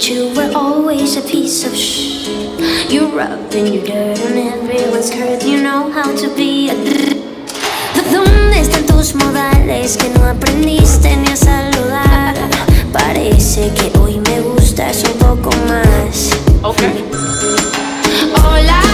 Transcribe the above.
but you were always a piece of shh. You rubbed in your dirt on everyone's curve. You know how to be a ¿Dónde están tus modales que no aprendiste ni a saludar? Parece que hoy me gustas un poco más. Okay. Hola.